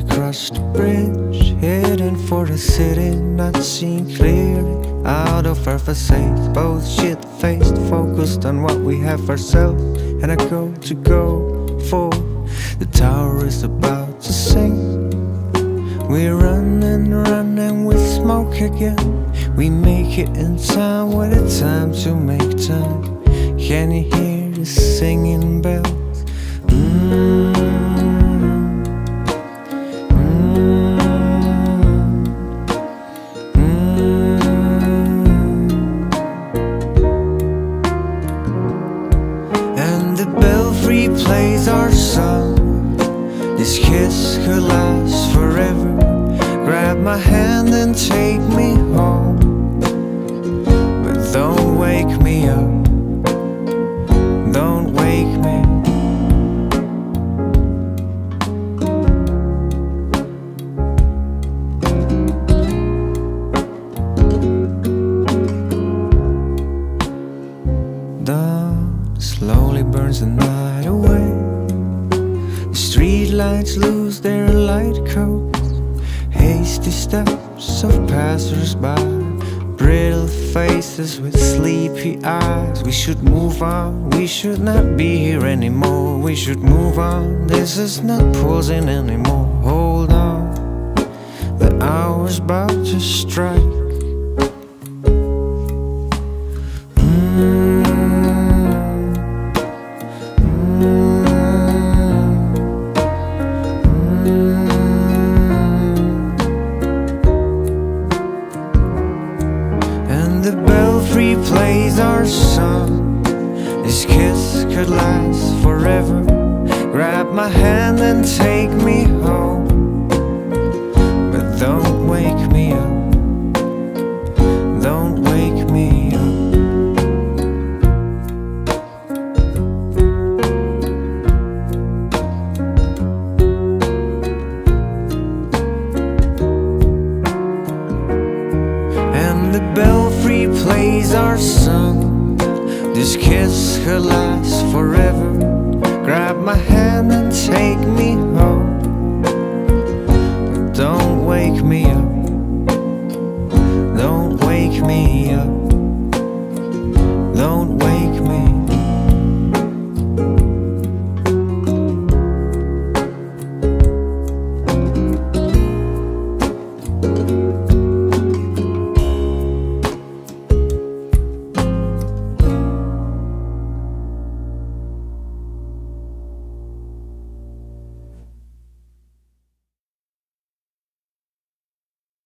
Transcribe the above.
across the bridge, heading for the city, not seen clearly. Out of our facades, both shit-faced, focused on what we have ourselves. And I go for the tower is about to sing. We're running with smoke again. We make it in time with a time to make time. Can you hear the singing bells? And the Belfry plays our song. This kiss could last forever. Grab my hand and take me home, but don't wake me up. Don't wake me. Dawn slowly burns the night away. The street lights lose their light coats. Hasty steps of passers-by, brittle faces with sleepy eyes. We should move on, we should not be here anymore. We should move on, this is not pausing anymore. Hold on, the hour's about to strike. The Belfry plays our song. This kiss could last forever. Grab my hand and take me home, but don't wake me up. Don't wake me up. And the Belfry plays our song. This kiss could last forever. Grab my hand and take me